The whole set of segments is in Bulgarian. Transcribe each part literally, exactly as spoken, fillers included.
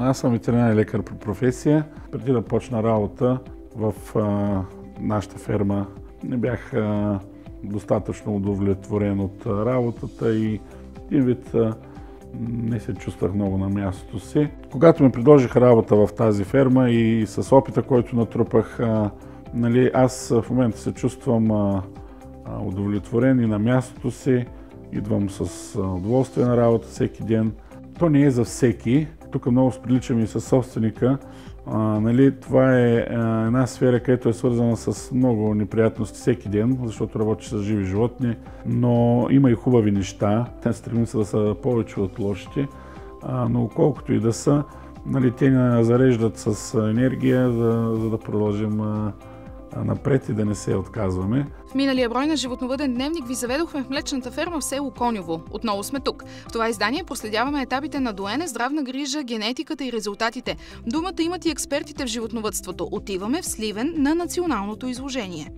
Аз съм ветеринарен лекар по професия. Преди да почна работа в а, нашата ферма не бях а, достатъчно удовлетворен от работата и един вид а, не се чувствах много на мястото си. Когато ми предложиха работа в тази ферма и с опита, който натрупах, а, нали, аз в момента се чувствам а, а, удовлетворен и на мястото си. Идвам с удоволствие на работа всеки ден. То не е за всеки. Тук много сприличам и с собственика. А, нали, това е а, една сфера, където е свързана с много неприятности всеки ден, защото работиш с живи животни, но има и хубави неща. Те стремим се да са повече от лошите, а, но колкото и да са, нали, те ни зареждат с енергия, за, за да продължим а, напред и да не се отказваме. В миналия брой на Животновъден дневник ви заведохме в млечната ферма в село Коньово. Отново сме тук. В това издание проследяваме етапите на доене, здравна грижа, генетиката и резултатите. Думата имат и експертите в животновъдството. Отиваме в Сливен на националното изложение.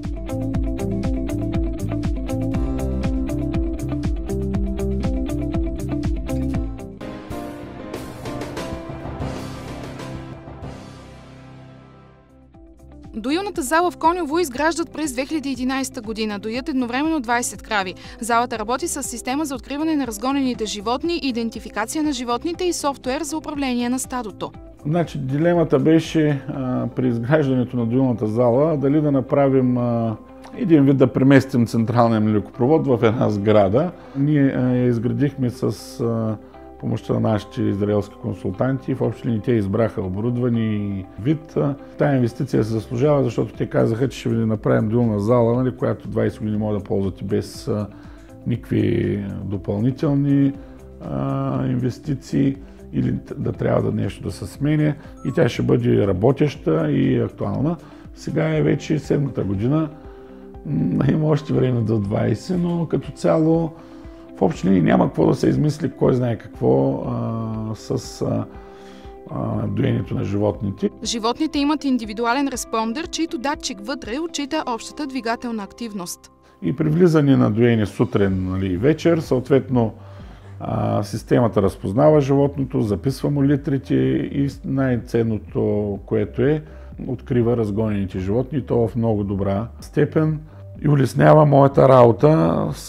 Доилната зала в Коньово изграждат през две хиляди и единадесета година. Доят едновременно двадесет крави. Залата работи с система за откриване на разгонените животни, идентификация на животните и софтуер за управление на стадото. Значи, дилемата беше а, при изграждането на доилната зала дали да направим а, един вид да преместим централния млекопровод в една сграда. Ние а, я изградихме с а, помощта на нашите израелски консултанти. В общи линии те избраха оборудване и вид. Тая инвестиция се заслужава, защото те казаха, че ще ви направим доилна зала, нали, която двадесет години може да ползвате без а, никакви допълнителни а, инвестиции или да трябва да нещо да се сменя. И тя ще бъде работеща и актуална. Сега е вече седмата година. Има още време до двадесет, но като цяло в общи линии няма какво да се измисли, кой знае какво а, с а, а, доението на животните. Животните имат индивидуален респондер, чийто датчик вътре отчита общата двигателна активност. И при влизане на доение сутрин, нали, и вечер, съответно а, системата разпознава животното, записва му литрите и най-ценното, което е, открива разгонените животни, и то в много добра степен. И улеснява моята работа с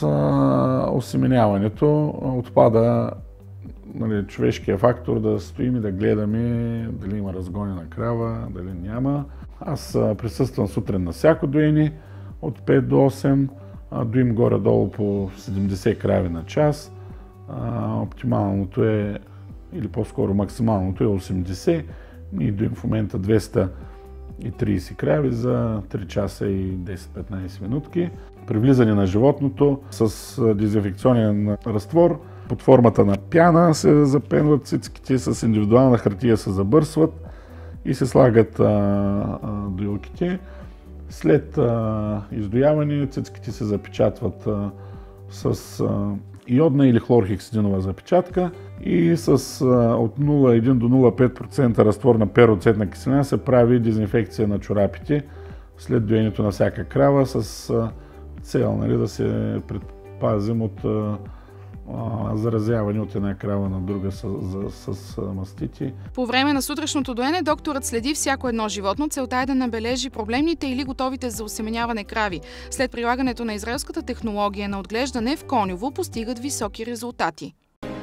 а, осеменяването. Отпада, нали, човешкия фактор да стоим и да гледаме дали има разгонена крава, дали няма. Аз а, присъствам сутрин на всяко доене от пет до осем, а, доим горе-долу по седемдесет крави на час. А, оптималното е, или по-скоро максималното е осемдесет. Ние доим в момента двеста и тридесет крави за три часа и десет-петнадесет минутки. При влизане на животното с дезинфекционен разтвор под формата на пяна се запенват цицките, с индивидуална хартия се забърсват и се слагат а, а, доилките. След а, издояване цицките се запечатват а, с а, иодна или хлорхексидинова запечатка и с а, от нула цяло едно до нула цяло пет процента разтвор на пероцетна киселина се прави дезинфекция на чорапите след доенето на всяка крава с а, цел, нали, да се предпазим от а, а, заразяване от една крава на друга с, с, с а, мастити. По време на сутрешното доене докторът следи всяко едно животно. Целта е да набележи проблемните или готовите за осеменяване крави. След прилагането на израелската технология на отглеждане в Коньово постигат високи резултати.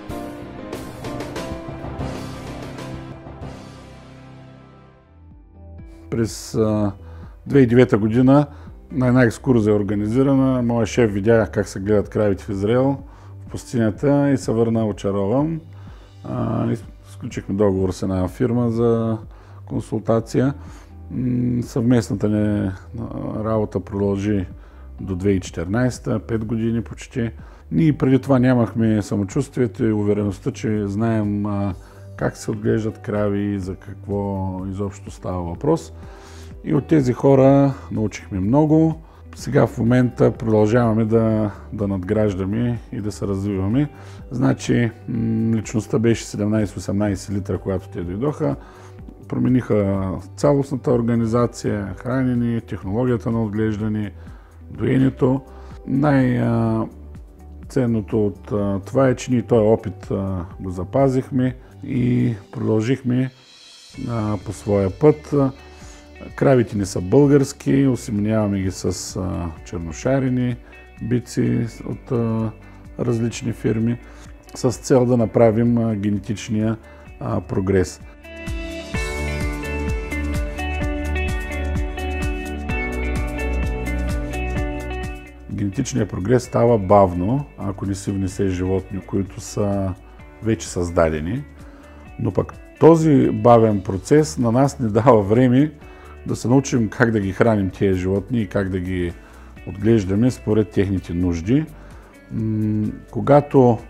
През а, две хиляди и девета година на една екскурзия е организирана. Моят шеф видя как се гледат кравите в Израел, в пустинята, и се върна очарован. А, сключихме договор с една фирма за консултация. Съвместната ни работа продължи до две хиляди и четиринадесета, пет години почти. Ние преди това нямахме самочувствието и увереността, че знаем а, как се отглеждат крави и за какво изобщо става въпрос. И от тези хора научихме много. Сега в момента продължаваме да, да надграждаме и да се развиваме. Значи личността беше седемнадесет-осемнадесет литра, когато те дойдоха. Промениха цялостната организация, хранене, технологията на отглеждане, доенето. Най- Ценното от а, това е, че ние този опит а, го запазихме и продължихме а, по своя път. Кравите ни са български, осеменяваме ги с а, черношарени бици от а, различни фирми, с цел да направим а, генетичния а, прогрес. Генетичният прогрес става бавно, ако не се внесе животни, които са вече създадени, но пък този бавен процес на нас не дава време да се научим как да ги храним тези животни и как да ги отглеждаме според техните нужди. Когато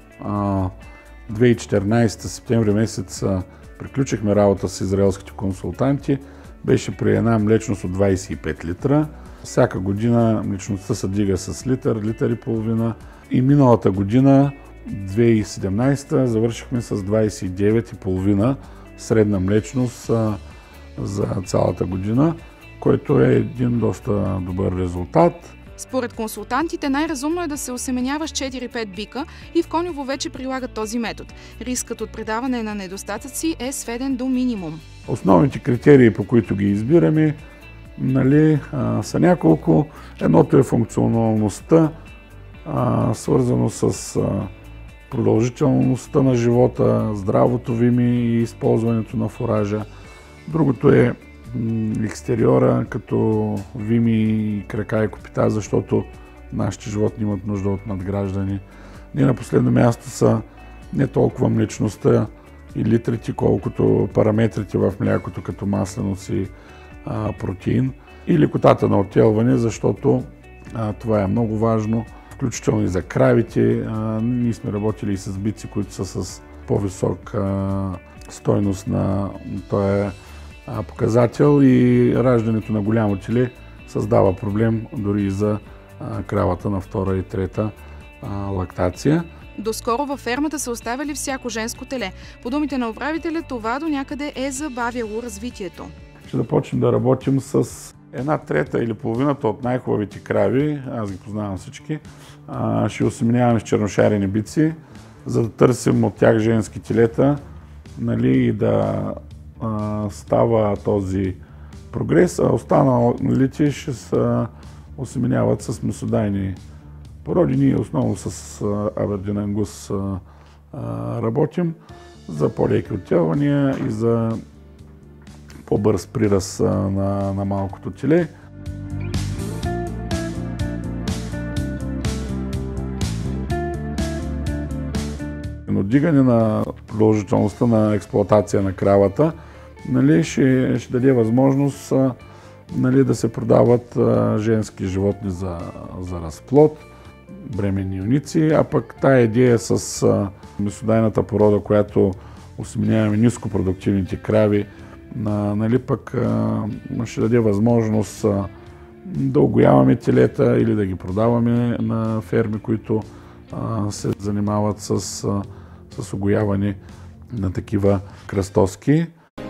две хиляди и четиринадесета септември месец приключихме работа с израелските консултанти, беше при една млечност от двадесет и пет литра. Всяка година млечността се дига с литър, литър и половина. И миналата година, две хиляди и седемнадесета, завършихме с двадесет и девет и половина средна млечност за цялата година, който е един доста добър резултат. Според консултантите най-разумно е да се осеменява с четири-пет бика и в Коньово вече прилагат този метод. Рискът от предаване на недостатъци е сведен до минимум. Основните критерии, по които ги избираме, нали, а, са няколко. Едното е функционалността, а, свързано с а, продължителността на живота, здравото виме и използването на фуража. Другото е м, екстериора, като вими, крака и копита, защото нашите животни имат нужда от надграждане. Не на последно място са не толкова млечността и литрите, колкото параметрите в млякото, като масленост и а, протеин, и лекотата на оттелване, защото а, това е много важно, включително и за кравите. А, ние сме работили и с бици, които са с по-висока стойност на този показател, и раждането на голямо теле създава проблем дори и за а, кравата на втора и трета а, лактация. Доскоро във фермата са оставили всяко женско теле. По думите на управителя, това до някъде е забавяло развитието. Ще започнем да работим с една трета или половината от най-хубавите крави, аз ги познавам всички. А, ще осеменяваме с черношарени бици, за да търсим от тях женски телета, нали, и да а, става този прогрес, а останалите ще се осеменяват с месодайни породи. Ние основно с Абердин Ангус работим за по-леки оттелвания и за по-бърз приръст на, на малкото теле. Надигане на продължителността на експлоатация на кравата, нали, ще, ще даде възможност, нали, да се продават а, женски животни за, за разплод, бременни юници, а пък тая идея с а, месодайната порода, която осеменяваме нископродуктивните крави, а, нали, пък а, ще даде възможност а, да огояваме телета или да ги продаваме на ферми, които а, се занимават с, а, с огояване на такива кръстоски.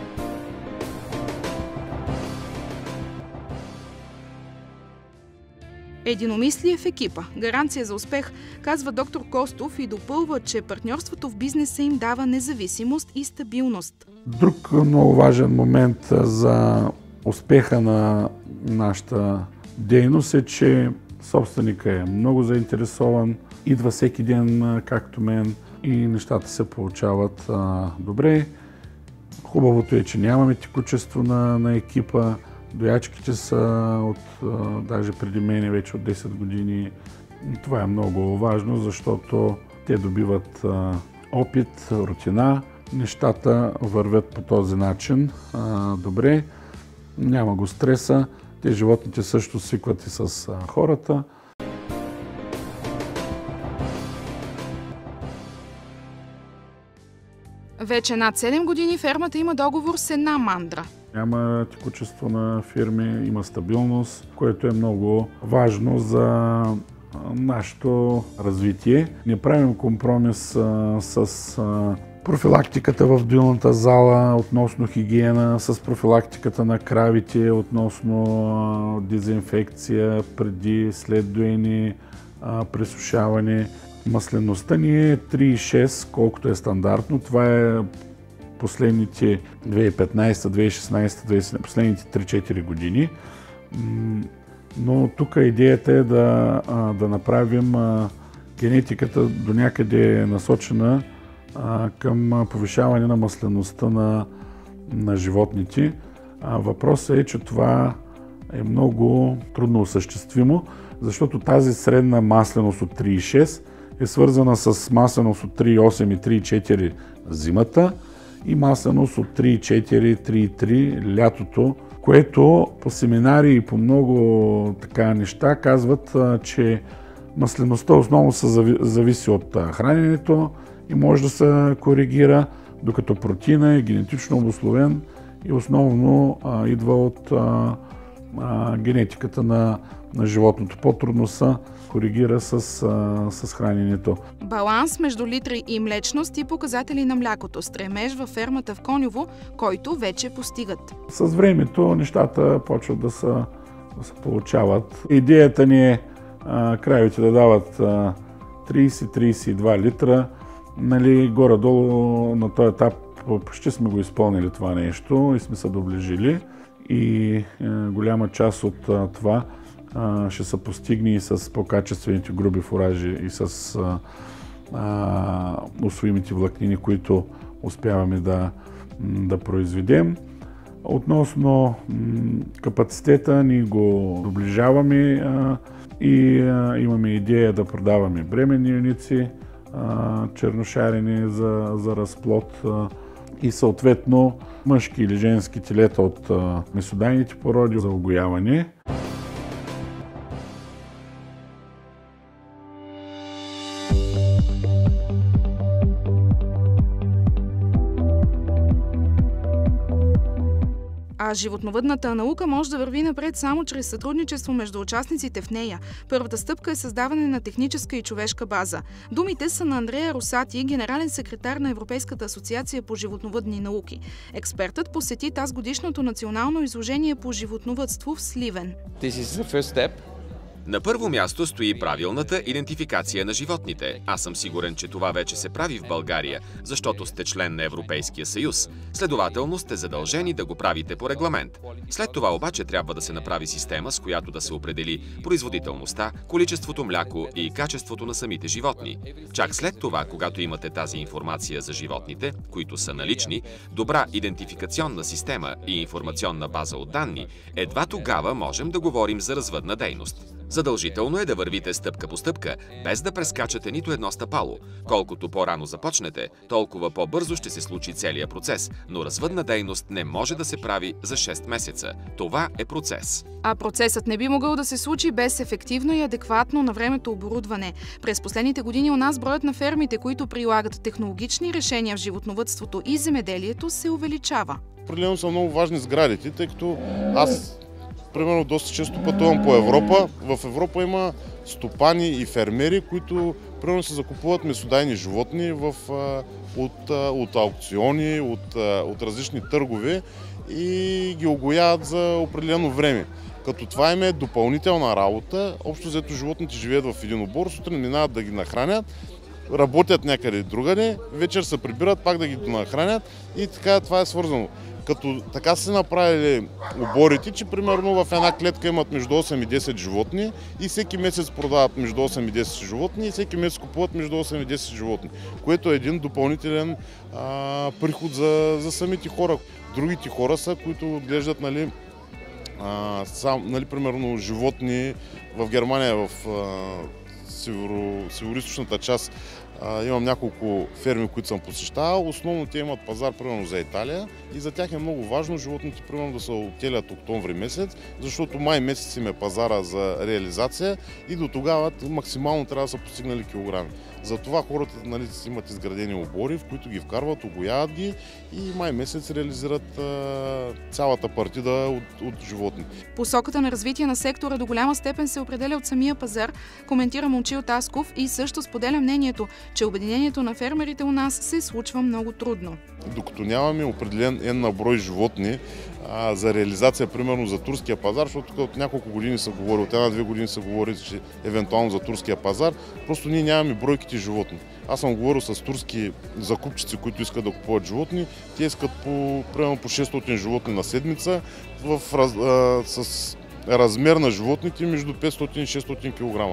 Единомислие в екипа. Гаранция за успех, казва доктор Костов и допълва, че партньорството в бизнеса им дава независимост и стабилност. Друг много важен момент за успеха на нашата дейност е, че собственикът е много заинтересован, идва всеки ден, както мен, и нещата се получават а, добре. Хубавото е, че нямаме текучество на, на екипа. Доячките са от, а, даже преди мене вече от десет години. Това е много важно, защото те добиват а, опит, рутина. Нещата вървят по този начин а, добре. Няма го стреса. Те животните също свикват и с а, хората. Вече над седем години фермата има договор с една мандра. Няма текучество на фирми, има стабилност, което е много важно за нашето развитие. Не правим компромис а, с а, профилактиката в дойната зала относно хигиена, с профилактиката на кравите относно а, дезинфекция преди, след доене, а, пресушаване. Маслеността ни е три цяло и шест, колкото е стандартно. Това е последните две хиляди и петнадесета, две хиляди и шестнадесета, последните три-четири години. Но тук идеята е да, да направим генетиката до някъде насочена към повишаване на маслеността на, на животните. Въпросът е, че това е много трудно осъществимо, защото тази средна масленост от три цяло и шест е свързана с масленост от три цяло и осем и три цяло и четири зимата и масленост от три цяло и четири, три цяло и три лятото, което по семинари и по много така неща казват, че маслеността основно се зависи от храненето и може да се коригира, докато протеина е генетично обусловен и основно а, идва от а, а, генетиката на, на животното. По-трудно се коригира с, а, с храненето. Баланс между литри и млечност и показатели на млякото. Стремеж във фермата в Коньово, който вече постигат. С времето нещата почват да се, да се получават. Идеята ни е а, кравите да дават а, тридесет до тридесет и два литра. Нали, горе-долу на този етап почти сме го изпълнили това нещо и сме се доближили. И е, голяма част от а, това а, ще се постигне и с по-качествените груби фуражи и с а, а, усвоимите влакнини, които успяваме да, да произведем. Относно м, капацитета, ние го доближаваме а, и а, имаме идея да продаваме бременни юници, а, черношарени за, за разплод а, и съответно мъжки или женски телета от а, месодайните породи за огояване. А животновъдната наука може да върви напред само чрез сътрудничество между участниците в нея. Първата стъпка е създаване на техническа и човешка база. Думите са на Андрея Росати, генерален секретар на Европейската асоциация по животновъдни науки. Експертът посети тазгодишното национално изложение по животновъдство в Сливен. На първо място стои правилната идентификация на животните. Аз съм сигурен, че това вече се прави в България, защото сте член на Европейския съюз. Следователно сте задължени да го правите по регламент. След това обаче трябва да се направи система, с която да се определи производителността, количеството мляко и качеството на самите животни. Чак след това, когато имате тази информация за животните, които са налични, добра идентификационна система и информационна база от данни, едва тогава можем да говорим за развъдна дейност. Задължително е да вървите стъпка по стъпка, без да прескачате нито едно стъпало. Колкото по-рано започнете, толкова по-бързо ще се случи целият процес, но развъдна дейност не може да се прави за шест месеца. Това е процес. А процесът не би могъл да се случи без ефективно и адекватно на времето оборудване. През последните години у нас броят на фермите, които прилагат технологични решения в животновъдството и земеделието, се увеличава. Определено са много важни сградите, тъй като аз примерно доста често пътувам по Европа. В Европа има стопани и фермери, които примерно се закупуват месодайни животни в, от, от аукциони, от, от различни търгове и ги огояват за определено време. Като това им е допълнителна работа, общо взето животните живеят в един обор, сутрин минават да ги нахранят, работят някъде другаде, вечер се прибират пак да ги нахранят и така това е свързано. Като така са направили оборите, че примерно в една клетка имат между осем и десет животни и всеки месец продават между осем и десет животни и всеки месец купуват между осем и десет животни, което е един допълнителен а, приход за, за самите хора. Другите хора са, които отглеждат, нали, а, сам, нали, примерно животни в Германия, в а, северо, североизточната част. Uh, имам няколко ферми, които съм посещавал. Основно те имат пазар примерно за Италия и за тях е много важно животните примерно да се оттелят октомври месец, защото май месец им е пазара за реализация и до тогава максимално трябва да са постигнали килограми. Затова хората, нали, имат изградени обори, в които ги вкарват, огояват ги и май месец реализират а, цялата партида от, от животни. Посоката на развитие на сектора до голяма степен се определя от самия пазар, коментира Момчил Тасков и също споделя мнението, че обединението на фермерите у нас се случва много трудно. Докато нямаме определен ен на брой животни а, за реализация, примерно за турския пазар, защото от няколко години се говори, от една-две години се говори, че евентуално за турския пазар, просто ние нямаме бройките малките животни. Аз съм говорил с турски закупчици, които искат да купуват животни. Те искат по, примерно по шестстотин животни на седмица в, а, с размер на животните между петстотин и шестстотин килограма.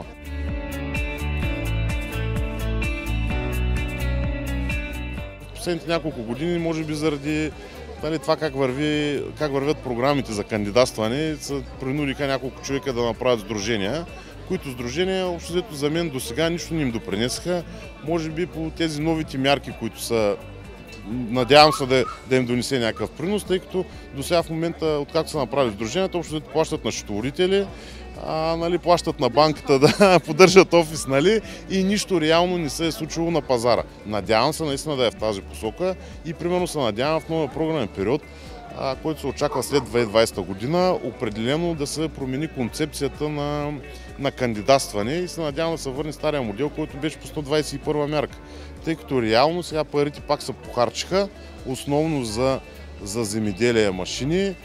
Последните няколко години, може би заради нали, това как, върви, как вървят програмите за кандидатстване, са принудиха няколко човека да направят сдружения, които сдружения, общо взето за мен до сега нищо не им допринесаха. Може би по тези новите мярки, които са, надявам се да, да им донесе някакъв принос, тъй като до сега в момента, откакто са направили сдруженията, общо взето плащат на счетоводители, а, нали, плащат на банката да поддържат офис, нали, и нищо реално не се е случило на пазара. Надявам се наистина да е в тази посока и примерно се надявам в новия програмен период, а, който се очаква след две хиляди и двадесета година, определено да се промени концепцията на, на кандидатстване и се надявам да се върне стария модел, който беше по сто двадесет и първа мярка. Тъй като реално сега парите пак се похарчиха, основно за, за земеделие машини,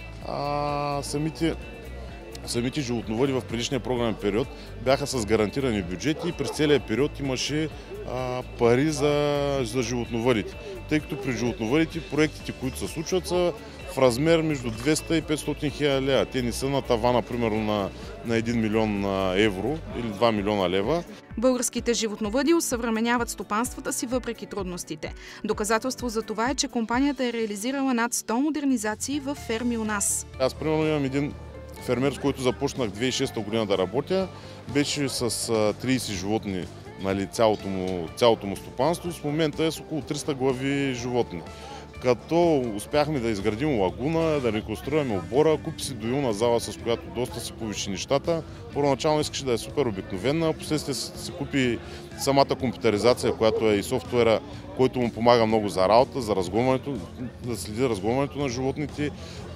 а самите Самите животновъди в предишния програмен период бяха с гарантирани бюджети и през целия период имаше а, пари за, за животновъдите. Тъй като при животновъдите проектите, които се случват, са в размер между двеста и петстотин хиляди лева. Те не са на тавана, примерно на, на един милион евро или два милиона лева. Българските животновъди осъвременяват стопанствата си въпреки трудностите. Доказателство за това е, че компанията е реализирала над сто модернизации в ферми у нас. Аз примерно имам един фермер, с който започнах две хиляди и шеста година да работя, беше с тридесет животни, нали, цялото, му, цялото му стопанство. В момента е с около триста глави животни. Като успяхме да изградим лагуна, да реконструираме обора, купи си доилна зала, с която доста се повиши нещата. Първоначално искаше да е супер обикновена, последствие се купи самата компютъризация, която е и софтуера, който му помага много за работа, за разгонването, да следи разгонването на животните,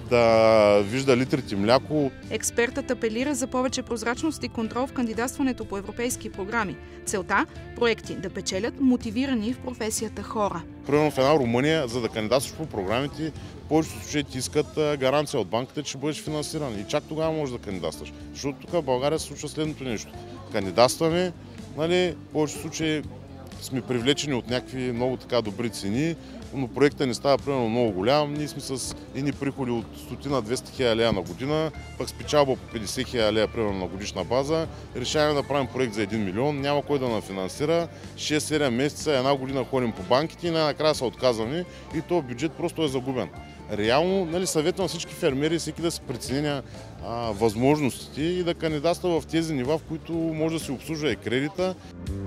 да вижда литрите мляко. Експертът апелира за повече прозрачност и контрол в кандидатстването по европейски програми. Целта – проекти да печелят мотивирани в професията хора. Примерно в една Румъния, за да кандидатстваш по програмите, повечето случаи ти искат гаранция от банката, че бъдеш финансиран. И чак тогава можеш да кандидатстваш. Защото тук в България се случва следното нещо. Кандидатстваме, нали, в повечето случаи сме привлечени от някакви много така добри цени, но проектът не става примерно много голям. Ние сме с едни приходи от сто до двеста хиляди лева на година, пък с печалба по петдесет хиляди лева примерно на годишна база. Решаваме да правим проект за един милион, няма кой да нафинансира. шест-седем месеца, една година ходим по банките и най-накрая са отказваме и този бюджет просто е загубен. Реално, нали, съветвам на всички фермери, всеки да се преценя а, възможностите и да кандидатства в тези нива, в които може да се обслужва и кредита.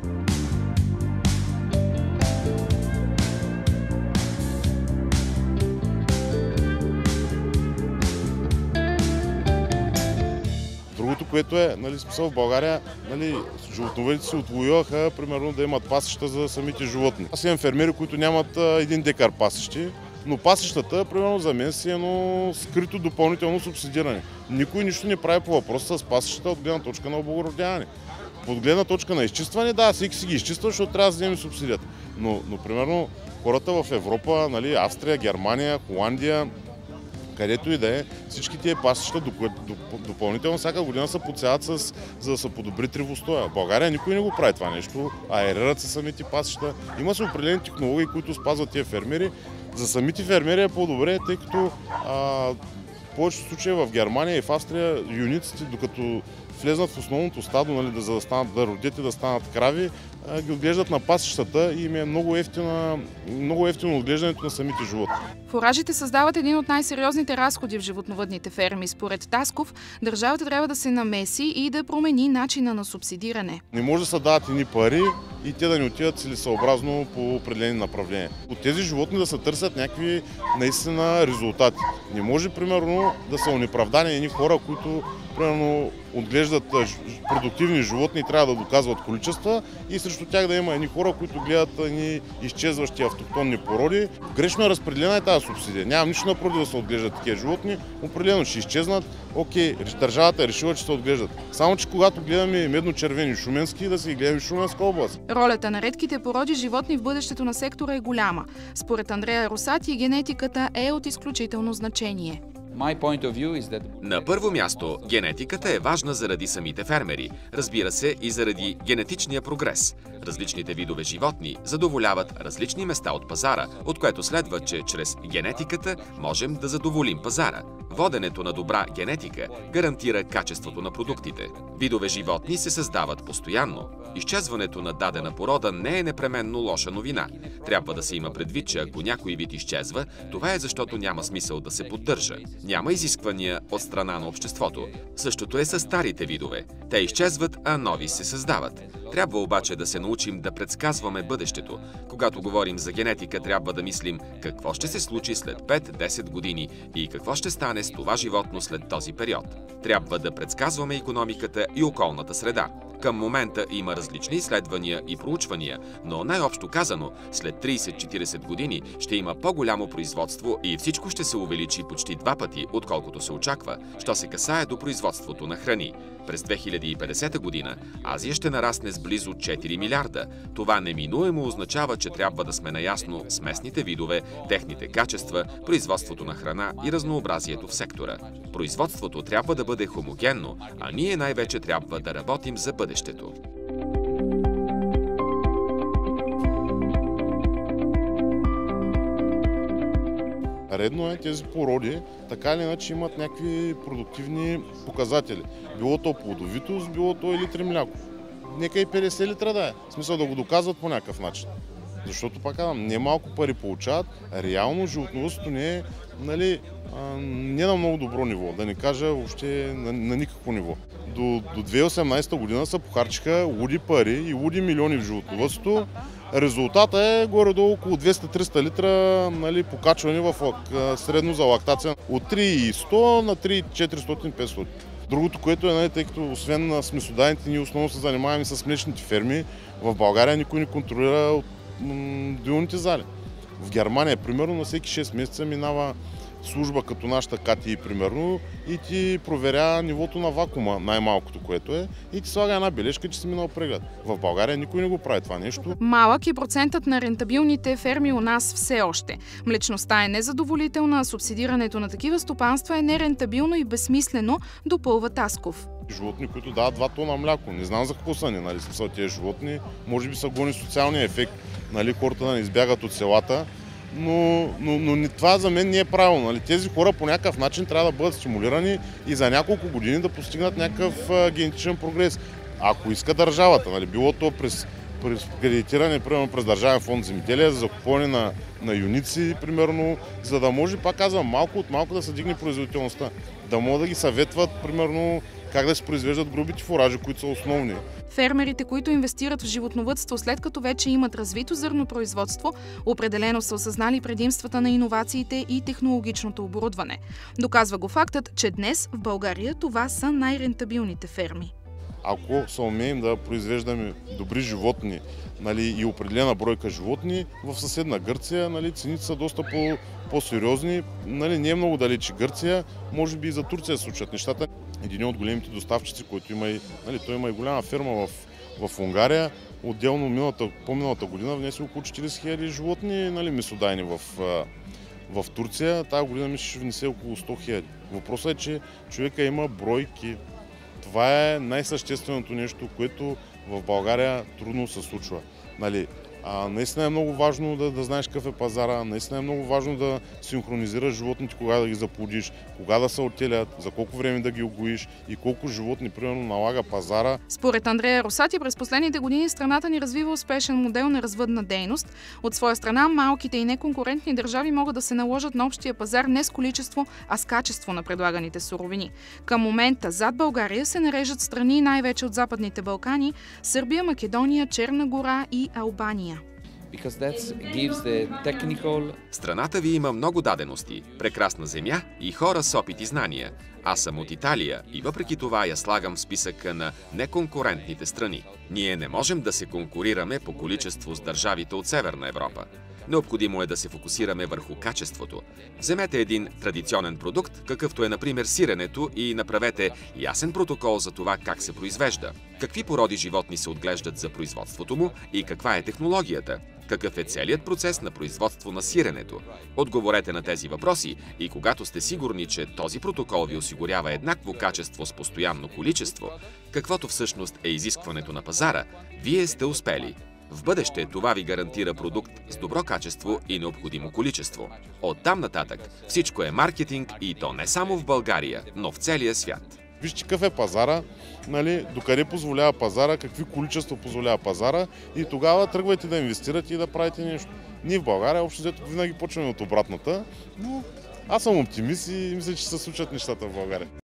Другото, което е, нали, смисъл в България, нали, животновъдите си отвоюваха, примерно, да имат пасища за самите животни. Аз имам фермери, които нямат а, един декар пасищи, но пасищата, примерно, за мен си е едно скрито допълнително субсидиране. Никой нищо не прави по въпроса с пасищата от гледна точка на облагородяване. От гледна точка на изчистване, да, всеки си ги изчиства, защото трябва да вземем субсидията. Но, но, примерно, хората в Европа, нали, Австрия, Германия, Холандия, където и да е, всички тия пасища допълнително всяка година се подсяват, с, за да се подобри тревостоя. В България никой не го прави това нещо, аерират се самите пасища. Има се определени технологии, които спазват тия фермери. За самите фермери е по-добре, тъй като а, в повечето случаи в Германия и в Австрия юниците, докато влезнат в основното стадо, нали, да, за да, станат, да родят и да станат крави, а, ги отглеждат на пасищата и им е много ефтино, много ефтино отглеждането на самите животни. Фуражите създават един от най-сериозните разходи в животновъдните ферми. Според Тасков, държавата трябва да се намеси и да промени начина на субсидиране. Не може да се дават едни пари и те да не отидат целесъобразно по определени направления. От тези животни да се търсят някакви наистина резултати. Не може, примерно, да са онеправдани едни хора, които примерно отглеждат продуктивни животни и трябва да доказват количества и срещу тях да има едни хора, които гледат едни изчезващи автохтонни породи. Грешно е разпределена е тази субсидия. Нямам нищо напротив да се отглеждат такива животни. Определено ще изчезнат. Окей, държавата е решила, че се отглеждат. Само че когато гледаме медно-червени шуменски, да си гледаме Шуменска област. Ролята на редките породи животни в бъдещето на сектора е голяма. Според Андрея Русати, генетиката е от изключително значение. На първо място, генетиката е важна заради самите фермери, разбира се и заради генетичния прогрес. Различните видове животни задоволяват различни места от пазара, от което следва, че чрез генетиката можем да задоволим пазара. Воденето на добра генетика гарантира качеството на продуктите. Видове животни се създават постоянно. Изчезването на дадена порода не е непременно лоша новина. Трябва да се има предвид, че ако някой вид изчезва, това е защото няма смисъл да се поддържа. Няма изисквания от страна на обществото. Същото е с старите видове. Те изчезват, а нови се създават. Трябва обаче да се научим да предсказваме бъдещето. Когато говорим за генетика, трябва да мислим какво ще се случи след пет-десет години и какво ще стане с това животно след този период. Трябва да предсказваме икономиката и околната среда. Към момента има различни изследвания и проучвания, но най-общо казано, след трийсет-четирийсет години ще има по-голямо производство и всичко ще се увеличи почти два пъти, отколкото се очаква, що се касае до производството на храни. През две хиляди и петдесета година Азия ще нарасне с близо четири милиарда. Това неминуемо означава, че трябва да сме наясно с местните видове, техните качества, производството на храна и разнообразието в сектора. Производството трябва да бъде хомогенно, а ние най-вече трябва да работим за бъдещето. Редно е тези породи, така или иначе имат някакви продуктивни показатели. Било то плодовитост, било то и литри мляко. Нека и петдесет литра да е. В смисъл да го доказват по някакъв начин. Защото пак казвам, не малко пари получават. Реално животновъдството не е, нали, а, не на много добро ниво, да не кажа въобще на, на никакво ниво. До, до две хиляди и осемнадесета година се похарчиха луди пари и луди милиони в животновъдството. Резултата е горе-долу около двеста-триста литра, нали, покачване в средно за лактация от три хиляди и сто на три хиляди и четиристотин-петстотин. Другото, което е, нали, тъй като освен на смесодайните, ние основно се занимаваме с млечните ферми, в България никой не контролира от дойните зали. В Германия, примерно, на всеки шест месеца минава служба като нашата КТИ, примерно, и ти проверя нивото на вакуума, най-малкото което е, и ти слага една бележка, че си минал преглед. В България никой не го прави това нещо. Малък е процентът на рентабилните ферми у нас все още. Млечността е незадоволителна, а субсидирането на такива стопанства е нерентабилно и безсмислено, допълва Тасков. Животни, които дават два тона мляко. Не знам за какво са ни, нали, смисъл тези животни. Може би са гони социалния ефект, нали, хората да не избягат от селата. Но, но, но това за мен не е правилно. Нали? Тези хора по някакъв начин трябва да бъдат стимулирани и за няколко години да постигнат някакъв а, генетичен прогрес. Ако иска държавата, нали? Било то през, през кредитиране, примерно през Държавен фонд земеделие, за закупуване на, на юници, примерно, за да може, пак казвам, малко от малко да се дигне производителността. Да могат да ги съветват, примерно, как да се произвеждат грубите фуражи, които са основни. Фермерите, които инвестират в животновъдство след като вече имат развито зърнопроизводство, определено са осъзнали предимствата на иновациите и технологичното оборудване. Доказва го фактът, че днес в България това са най-рентабилните ферми. Ако се умеем да произвеждаме добри животни, нали, и определена бройка животни, в съседна Гърция, нали, цените са доста по, по-сериозни. Нали, не е много далече Гърция, може би и за Турция се случат нещата. Един от големите доставчици, който има и, нали, той има и голяма ферма в, в Унгария, отделно миналата, по-миналата година внесе около четирийсет хиляди животни, нали, месодайни в, в Турция. Тази година мисля, ще внесе около сто хиляди. Въпросът е, че човека има бройки. Това е най-същественото нещо, което в България трудно се случва. Нали, а, наистина е много важно да, да знаеш какъв е пазара, наистина е много важно да синхронизираш животните, кога да ги заплодиш, кога да се оттелят, за колко време да ги огоиш и колко животни, примерно, налага пазара. Според Андрея Росати, през последните години страната ни развива успешен модел на развъдна дейност. От своя страна, малките и неконкурентни държави могат да се наложат на общия пазар не с количество, а с качество на предлаганите суровини. Към момента зад България се нареждат страни най-вече от Западните Балкани – Сърбия, Македония, Черна гора и Албания. Technical... Страната ви има много дадености, прекрасна земя и хора с опит и знания. Аз съм от Италия и въпреки това я слагам в списъка на неконкурентните страни. Ние не можем да се конкурираме по количество с държавите от Северна Европа. Необходимо е да се фокусираме върху качеството. Вземете един традиционен продукт, какъвто е, например, сиренето, и направете ясен протокол за това как се произвежда. Какви породи животни се отглеждат за производството му и каква е технологията. Какъв е целият процес на производство на сиренето? Отговорете на тези въпроси и когато сте сигурни, че този протокол ви осигурява еднакво качество с постоянно количество, каквото всъщност е изискването на пазара, вие сте успели. В бъдеще това ви гарантира продукт с добро качество и необходимо количество. Оттам нататък всичко е маркетинг и то не само в България, но в целия свят. Вижте какъв е пазара, нали, докъде позволява пазара, какви количества позволява пазара и тогава тръгвайте да инвестирате и да правите нещо. Ние в България общо взето винаги почваме от обратната, но аз съм оптимист и мисля, че се случват нещата в България.